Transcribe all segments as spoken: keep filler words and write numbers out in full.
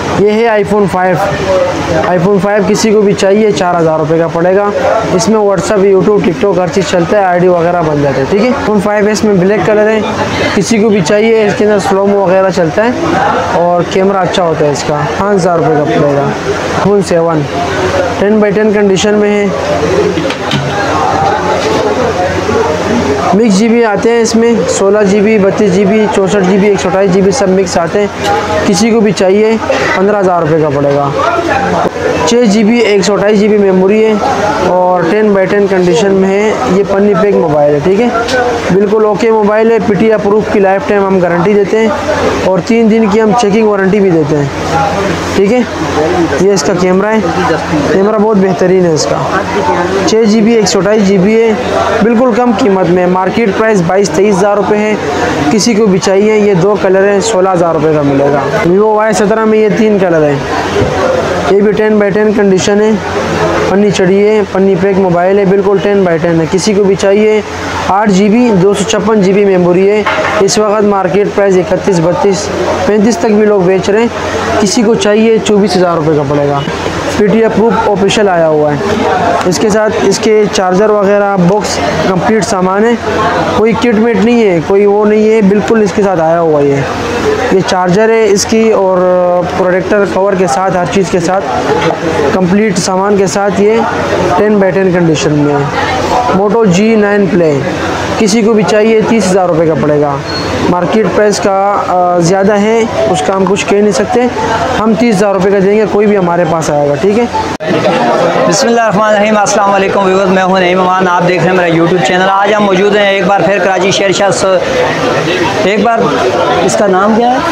ये है iPhone five. IPhone five किसी को भी चाहिए चार हज़ार रुपये का पड़ेगा। इसमें व्हाट्सअप, यूट्यूब, टिकटॉक हर चीज़ चलता है, आईडी वगैरह बन जाते हैं। ठीक है, आईफोन फाइव एस में ब्लैक कलर है, किसी को भी चाहिए। इसके अंदर स्लोमो वगैरह चलता है और कैमरा अच्छा होता है इसका। पाँच हज़ार रुपये का पड़ेगा। IPhone seven ten by ten condition में है। मिक्स जी बी आते हैं इसमें, सोलह जी बी, बत्तीस जी बी, चौंसठ जी बी, एक सौ अट्ठाईस जी बी सब मिक्स आते हैं। किसी को भी चाहिए पंद्रह हज़ार रुपये का पड़ेगा। छः जी बी, एक सौ अट्ठाईस जी बी मेमोरी है और टेन बाई टेन कंडीशन में है। ये पन्नी पैक मोबाइल है। ठीक है, बिल्कुल ओके मोबाइल है। पीटी अप्रूव की लाइफ टाइम हम गारंटी देते हैं और तीन दिन की हम चेकिंग वारंटी भी देते हैं। ठीक है, ये इसका कैमरा है, कैमरा बहुत बेहतरीन है इसका। छः जी बी, एक सौ अट्ठाईस जी बी है, बिल्कुल कम कीमत में। मार्केट प्राइस बाईस तेईस हज़ार रुपये है। किसी को भी चाहिए, ये दो कलर हैं, सोलह हज़ार रुपये का मिलेगा। वीवो वाई सत्रह में ये तीन कलर हैं। ये भी टेन बाई टेन कंडीशन है, पन्नी चढ़ी है, पन्नी पैक मोबाइल है, बिल्कुल टेन बाई टेन है। किसी को भी चाहिए आठ जी बी, दो सौ छप्पन जी बी मेमोरी है। इस वक्त मार्केट प्राइस इकतीस बत्तीस पैंतीस तक भी लोग बेच रहे हैं। किसी को चाहिए चौबीस हज़ार रुपये का पड़ेगा। पीटी अप्रूव ऑफिशियल आया हुआ है। इसके साथ इसके चार्जर वगैरह बॉक्स कंप्लीट सामान है, कोई किट मिट नहीं है, कोई वो नहीं है, बिल्कुल इसके साथ आया हुआ है। ये चार्जर है इसकी और प्रोटेक्टर कवर के साथ, हर चीज़ के साथ कंप्लीट सामान के साथ ये टेन बाई टेन कंडीशन में है। मोटो जी नाइन प्ले किसी को भी चाहिए तीस हज़ार रुपये का पड़ेगा। मार्केट प्राइस का ज़्यादा है, उसका हम कुछ कह नहीं सकते। हम तीस हज़ार रुपये का देंगे, कोई भी हमारे पास आएगा। ठीक है, बिस्मिल्लाहिर्रहमानिर्रहीम, अस्सलाम वालेकुम व्यूअर्स, मैं हूं नईम अमान, आप देख रहे हैं मेरा यूट्यूब चैनल। आज हम मौजूद हैं एक बार फिर कराची शेरशाह। एक बार इसका नाम क्या है?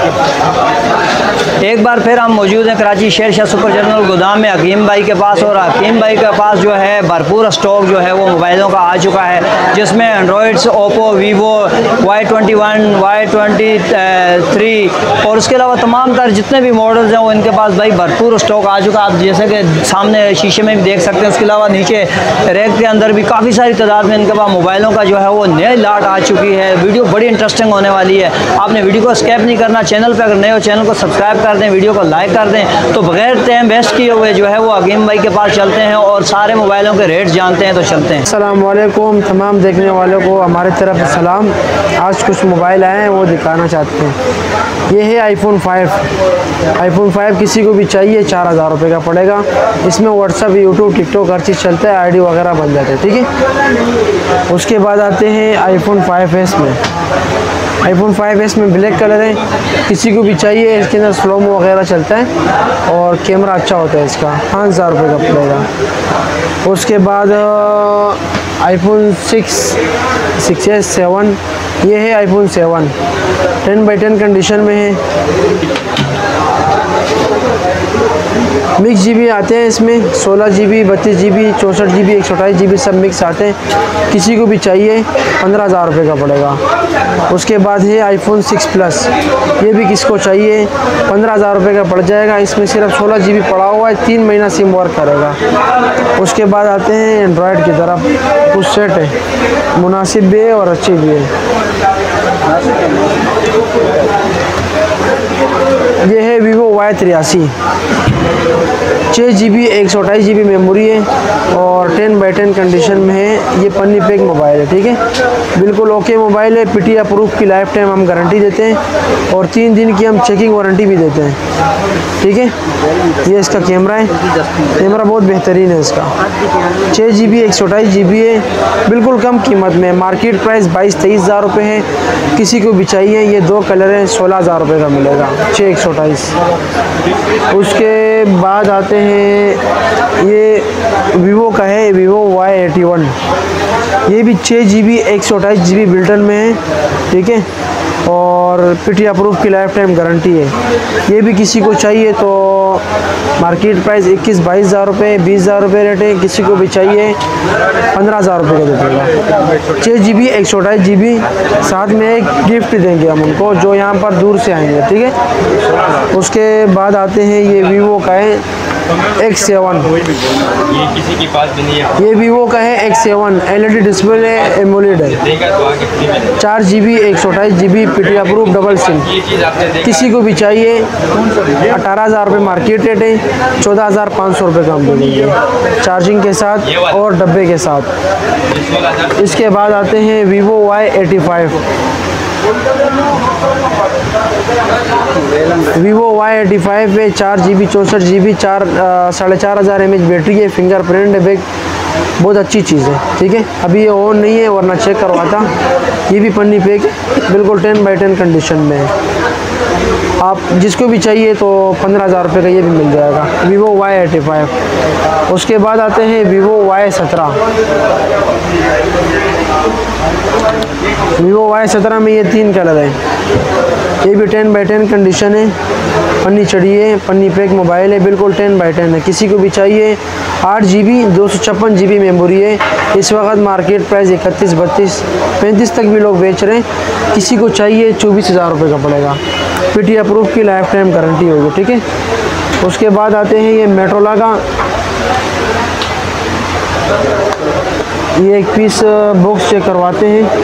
एक बार फिर हम मौजूद हैं कराची शेरशाह सुपर जनरल गोदाम में हकीम भाई के पास। और हकीम भाई के पास जो है भरपूर स्टॉक जो है वो मोबाइलों का आ चुका है, जिसमें androids, Oppo, Vivo, Y twenty one, Y twenty three और उसके अलावा तमाम तर जितने भी मॉडल्स हैं वो इनके पास भाई भरपूर स्टॉक आ चुका है। आप जैसे कि सामने शीशे में भी देख सकते हैं। उसके अलावा नीचे रैक के अंदर भी काफ़ी सारी तादाद में इनके पास मोबाइलों का जो है वो नई लाट आ चुकी है। वीडियो बड़ी इंटरेस्टिंग होने वाली है। आपने वीडियो को स्किप नहीं करना। चैनल पर अगर नए हो चैनल को सब्सक्राइब कर दें, वीडियो को लाइक कर दें। तो बगैर टाइम वेस्ट किए हुए जो है वो हकीम भाई के पास चलते हैं और सारे मोबाइलों के रेट जानते हैं। तो चलते हैं। अस्सलाम वालेकुम तमाम देखने वालों को हमारे तरफ सलाम। आज कुछ मोबाइल आए हैं वो दिखाना चाहते हैं। ये है आईफोन फाइव। आईफोन फाइव किसी को भी चाहिए चार हज़ार रुपये का पड़ेगा। इसमें व्हाट्सअप, यूट्यूब, टिकटॉक हर चीज़ चलता है, आईडी वगैरह बन जाते हैं। ठीक है, उसके बाद आते हैं आईफोन फाइव एस में। आईफोन फाइव एस में ब्लैक कलर है, किसी को भी चाहिए। इसके अंदर स्लोमो वगैरह चलता है और कैमरा अच्छा होता है इसका। पाँच हज़ार रुपये का पड़ेगा। उसके बाद iPhone six six S seven, ये है iPhone seven, ten by ten condition में है। मिक्स जी बी आते हैं इसमें, सोलह जी बी, बत्तीस जी बी, चौंसठ जी बी, एक सौ अट्ठाईस जी बी सब मिक्स आते हैं। किसी को भी चाहिए पंद्रह हज़ार रुपये का पड़ेगा। उसके बाद है आईफोन सिक्स प्लस, ये भी किसको चाहिए पंद्रह हज़ार रुपये का पड़ जाएगा। इसमें सिर्फ सोलह जी बी पड़ा हुआ है, तीन महीना सिम वर्क करेगा। उसके बाद आते हैं एंड्रॉयड की तरफ। कुछ सेट है, मुनासिब भी है और अच्छी भी है। ये है वीवो वाई तिरासी, छः जी बी, एक सौ अट्ठाईस जी बी मेमोरी है और टेन बाई टेन कंडीशन में है। ये पन्नी पैक मोबाइल है। ठीक है, बिल्कुल ओके मोबाइल है। पीटी अप्रूव की लाइफ टाइम हम गारंटी देते हैं और तीन दिन की हम चेकिंग वारंटी भी देते हैं। ठीक है, ये इसका कैमरा है, कैमरा बहुत बेहतरीन है इसका। छः जी बी, एक सौ अट्ठाईस जी बी है, बिल्कुल कम कीमत में। मार्केट प्राइस बाईस तेईस हज़ार रुपये है। किसी को भी चाहिए, ये दो कलर हैं, सोलह हज़ार रुपये का मिलेगा। छः एक सौ अट्ठाईस। उसके बाद आते हैं, ये वीवो का है, वीवो वाई एटी वन। ये भी छः जी बी, एक सौ अट्ठाईस जी बी बिल्टन में है। ठीक है, और पीटी अप्रूव की लाइफ टाइम गारंटी है। ये भी किसी को चाहिए तो मार्केट प्राइस इक्कीस बाईस हज़ार रुपये, बीस हज़ार रुपये रेट है। किसी को भी चाहिए पंद्रह हज़ार रुपये का दे देगा। छः जी बी, एक सौ अट्ठाईस जी बी, साथ में एक गिफ्ट देंगे हम उनको जो यहाँ पर दूर से आएंगे। ठीक है, उसके बाद आते हैं, ये वीवो का है, एक्स सेवन, ये किसी के पास भी नहीं है। ये वीवो का है X seven, L E D display AMOLED है, देगा तो आगे फ्री में। चार जी बी एक सौ अट्ठाईस G B P T approve double SIM. ये चीज़ आपने देखा किसी को भी चाहिए अठारह हज़ार रुपये मार्केट रेट है, चौदह हज़ार पाँच सौ रुपये का हम देंगे चार्जिंग के साथ और डब्बे के साथ। ये सोलह हज़ार इसके बाद आते हैं Vivo Y eighty five, Vivo Y eighty five पे चार जी बी चौंसठ जी बी चार साढ़े चार हज़ार एम एच बैटरी है, फिंगरप्रिंट है, बैग बहुत अच्छी चीज़ है। ठीक है, अभी ये ऑन नहीं है वरना चेक करवाता। ये भी पन्नी पैक है, बिल्कुल टेन बाई टेन कंडीशन में है। आप जिसको भी चाहिए तो पंद्रह हज़ार रुपये का ये भी मिल जाएगा, वीवो वाई एटी फाइव। उसके बाद आते हैं वीवो वाई सत्रह, वीवो वाई सत्रह में ये तीन कलर है, ये भी टेन बाई टेन कंडीशन है, पन्नी चढ़ी है, पन्नी पैक मोबाइल है, बिल्कुल टेन बाई टेन है। किसी को भी चाहिए आठ जी बी दो सौ छप्पन जी बी मेमोरी है, इस वक्त मार्केट प्राइस इकतीस बत्तीस पैंतीस तक भी लोग बेच रहे हैं। किसी को चाहिए चौबीस हज़ार रुपये का पड़ेगा, पी टी अप्रूव की लाइफ टाइम गारंटी होगी। ठीक है, उसके बाद आते हैं ये मेट्रोला का, ये एक पीस बॉक्स चेक करवाते हैं।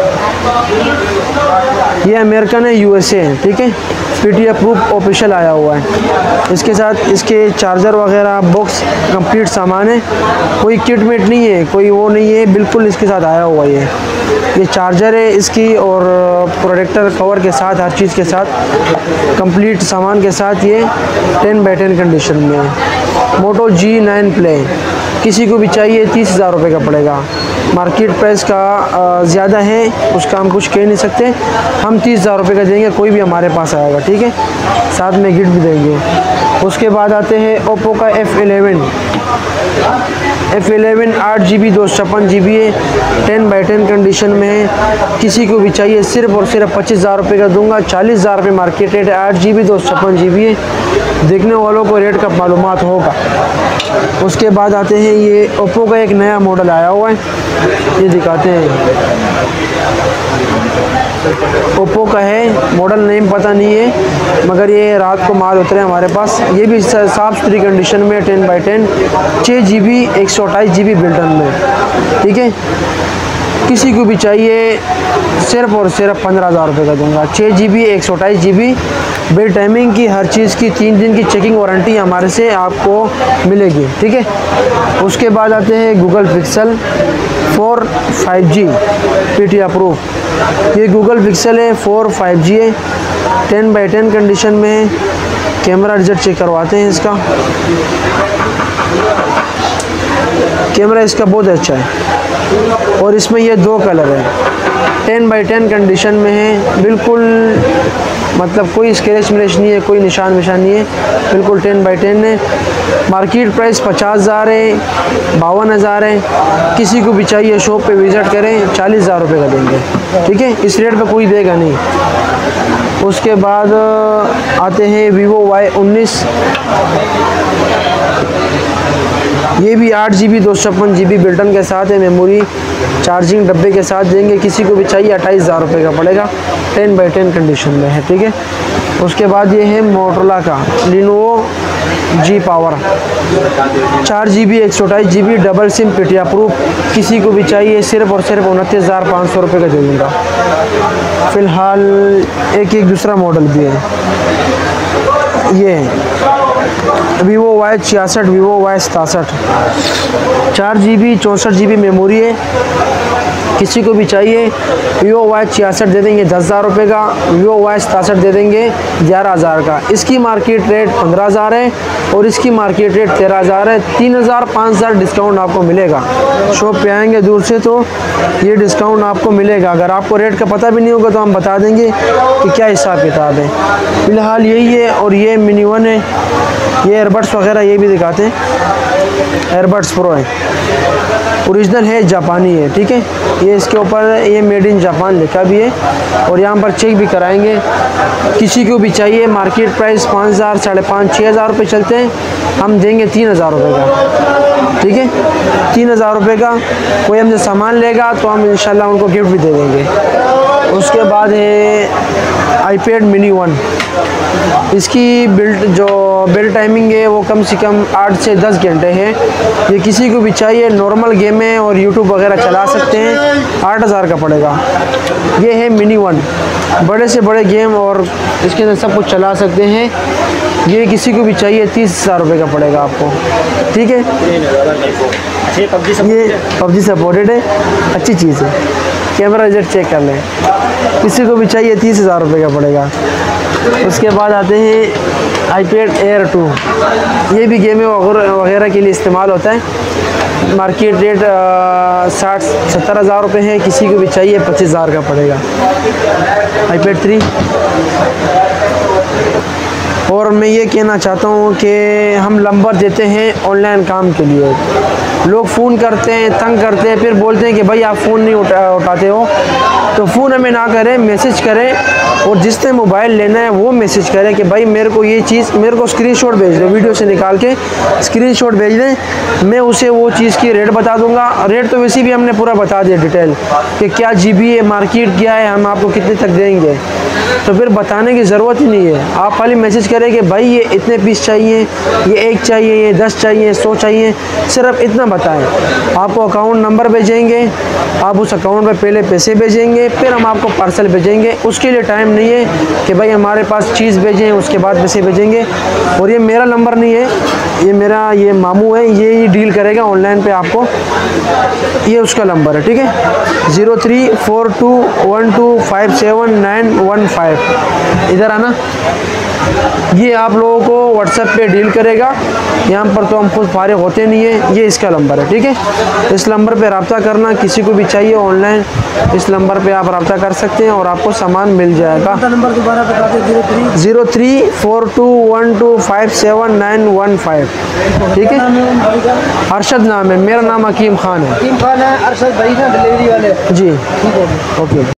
ये अमेरिकन है, यूएसए है। ठीक है, पीटी अप्रूव ऑफिशियल आया हुआ है। इसके साथ इसके चार्जर वगैरह बॉक्स कंप्लीट सामान है, कोई किट मिट नहीं है, कोई वो नहीं है, बिल्कुल इसके साथ आया हुआ है। ये चार्जर है इसकी और प्रोटेक्टर कवर के साथ, हर चीज़ के साथ कंप्लीट सामान के साथ ये टेन बाई टेन कंडीशन में है। मोटो जी नाइन प्ले किसी को भी चाहिए तीस हज़ार रुपये का पड़ेगा, मार्केट प्राइस का ज़्यादा है, उसका हम कुछ कह नहीं सकते। हम तीस हज़ार रुपये का देंगे, कोई भी हमारे पास आएगा। ठीक है, साथ में गिफ्ट भी देंगे। उसके बाद आते हैं ओप्पो का एफ़ एलेवन, एफ़ एलेवन आठ जी बी दो सौ छप्पन जी बी है, टेन बाई टेन कंडीशन में है। किसी को भी चाहिए सिर्फ और सिर्फ पच्चीस हज़ार रुपये का दूंगा, चालीस हज़ार रुपये मार्केट रेट है, आठ जी बी दो सौ छप्पन जी बी है। देखने वालों को रेट का मालूमात होगा। उसके बाद आते हैं ये ओप्पो का एक नया मॉडल आया हुआ है, ये दिखाते हैं। ओप्पो का है, मॉडल नेम पता नहीं है, मगर ये रात को माल उतरे हमारे पास। ये भी साफ़ सुथरी कंडीशन में टेन बाई टेन, छः जी बी एक सौ अट्ठाईस जी बी बिल्टन में। ठीक है, किसी को भी चाहिए सिर्फ और सिर्फ पंद्रह हज़ार रुपये का दूंगा, छः जी बी एक सौ अट्ठाईस जी बी बिल टाइमिंग की, हर चीज़ की तीन दिन की चेकिंग वारंटी हमारे से आपको मिलेगी। ठीक है, उसके बाद आते हैं Google Pixel four five G P T approve. ये गूगल पिक्सल है, फोर फाइव जी है, टेन बाई टेन कंडीशन में है। कैमरा रिजल्ट चेक करवाते हैं इसका, कैमरा इसका बहुत अच्छा है और इसमें ये दो कलर है, टेन बाई टेन कंडीशन में है, बिल्कुल मतलब कोई स्क्रैच मिलेच नहीं है, कोई निशान निशान नहीं है, बिल्कुल टेन बाई टेन है। मार्केट प्राइस पचास हज़ार है, बावन हज़ार है। किसी को भी चाहिए शॉप पे विज़िट करें, चालीस हज़ार रुपये का देंगे। ठीक है, इस रेट पे कोई देगा नहीं। उसके बाद आते हैं वीवो वाई उन्नीस, ये भी आठ जी बी दो सौ छप्पन जी बी बिल्टन के साथ है, मेमोरी चार्जिंग डब्बे के साथ देंगे। किसी को भी चाहिए अट्ठाईस हज़ार रुपये का पड़ेगा, टेन बाई टेन कंडीशन में है। ठीक है, उसके बाद ये है मोटरोला का लिनोवो जी पावर, चार जी बी एक सौ अट्ठाईस G B double SIM P T approve. किसी को भी चाहिए सिर्फ और सिर्फ उनतीस हज़ार पाँच सौ रुपये का दे दूँगा। फ़िलहाल एक एक दूसरा मॉडल भी है, ये वीवो वाई छियासठ, वीवो वाई सतासठ, चार जी बी चौंसठ जी बी मेमोरी है। किसी को भी चाहिए वीवो वाई छियासठ दे देंगे दस हज़ार रुपये का, वीवो वाई सतासठ दे देंगे ग्यारह हज़ार का। इसकी मार्केट रेट पंद्रह हज़ार है और इसकी मार्केट रेट तेरह हज़ार है। तीन हज़ार पाँच हज़ार डिस्काउंट आपको मिलेगा। शॉप पे आएंगे दूर से तो ये डिस्काउंट आपको मिलेगा। अगर आपको रेट का पता भी नहीं होगा तो हम बता देंगे कि क्या हिसाब किताब है। फ़िलहाल यही है। और ये मिनी वन है, ये एयरबड्स वगैरह ये भी दिखाते हैं। एयरबड्स प्रो है, ओरिजिनल है, जापानी है। ठीक है, ये इसके ऊपर ये मेड इन जापान लिखा भी है और यहाँ पर चेक भी कराएंगे। किसी को भी चाहिए, मार्केट प्राइस पाँच हज़ार साढ़े पाँच छः हज़ार रुपये चलते हैं, हम देंगे तीन हज़ार रुपये का। ठीक है, तीन हज़ार रुपये का। कोई हमसे सामान लेगा तो हम इंशाल्लाह उनको गिफ्ट भी दे देंगे। उसके बाद है आईपैड मिनी वन, इसकी बिल्ड जो बिल्ड टाइमिंग है वो कम से कम आठ से दस घंटे है। ये किसी को भी चाहिए, नॉर्मल गेम है और यूट्यूब वगैरह चला सकते हैं। आठ हज़ार का पड़ेगा। ये है मिनी वन, बड़े से बड़े गेम और इसके अंदर सब कुछ चला सकते हैं। ये किसी को भी चाहिए, तीस हज़ार रुपये का पड़ेगा आपको। ठीक है, ये पबजी सपोर्टेड है, अच्छी चीज़ है। कैमरा रिजल्ट चेक कर लें। किसी को भी चाहिए, तीस हज़ार रुपये का पड़ेगा। उसके बाद आते हैं आईपैड एयर टू। ये भी गेम वगैरह के लिए इस्तेमाल होता है। मार्केट रेट साठ सत्तर हज़ार रुपये है। किसी को भी चाहिए, पच्चीस हज़ार का पड़ेगा। IPad three. और मैं ये कहना चाहता हूँ कि हम नंबर देते हैं ऑनलाइन काम के लिए। लोग फ़ोन करते हैं, तंग करते हैं, फिर बोलते हैं कि भाई आप फ़ोन नहीं उठा उठाते हो। तो फ़ोन हमें ना करें, मैसेज करें, और जिसने मोबाइल लेना है वो मैसेज करें कि भाई मेरे को ये चीज़, मेरे को स्क्रीनशॉट भेज दो, वीडियो से निकाल के स्क्रीनशॉट भेज दें। मैं उसे वो चीज़ की रेट बता दूंगा। रेट तो वैसे भी हमने पूरा बता दिया डिटेल कि क्या जीबी है, मार्केट क्या है, हम आपको कितने तक देंगे। तो फिर बताने की ज़रूरत ही नहीं है। आप खाली मैसेज करें कि भाई ये इतने पीस चाहिए, ये एक चाहिए, ये दस चाहिए, सौ चाहिए, सिर्फ इतना बताएं। आपको अकाउंट नंबर भेजेंगे, आप उस अकाउंट में पहले पैसे भेजेंगे, फिर हम आपको पार्सल भेजेंगे। उसके लिए टाइम नहीं है कि भाई हमारे पास चीज़ भेजें उसके बाद पैसे भेजेंगे। और ये मेरा नंबर नहीं है, ये मेरा ये मामू है, ये ही डील करेगा ऑनलाइन पे आपको। ये उसका नंबर है। ठीक है, zero three four two one two five seven nine one five. इधर आना। ये आप लोगों को व्हाट्सएप पे डील करेगा। यहाँ पर तो हम खुद फारिग होते नहीं है। ये इसका नंबर है। ठीक है, इस नंबर पे रब्ता करना। किसी को भी चाहिए ऑनलाइन, इस नंबर पे आप रब्ता कर सकते हैं और आपको सामान मिल जाएगा। नंबर दोबारा बता दें। Zero three four two one two five seven nine one five. ठीक है, अरशद नाम है, मेरा नाम हकीम खान है। हकीम खान है, अरशद भाई ना डिलीवरी वाले। जी, ठीक है, ओके।